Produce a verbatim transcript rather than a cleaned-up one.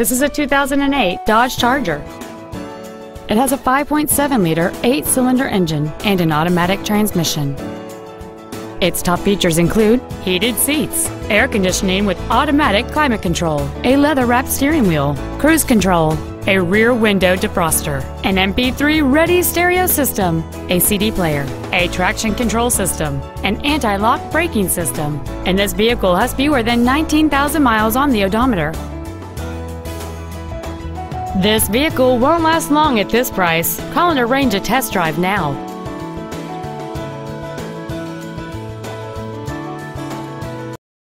This is a two thousand eight Dodge Charger. It has a five point seven liter eight-cylinder engine and an automatic transmission. Its top features include heated seats, air conditioning with automatic climate control, a leather-wrapped steering wheel, cruise control, a rear window defroster, an M P three ready stereo system, a C D player, a traction control system, an anti-lock braking system, and this vehicle has fewer than nineteen thousand miles on the odometer. This vehicle won't last long at this price. Call and arrange a test drive now.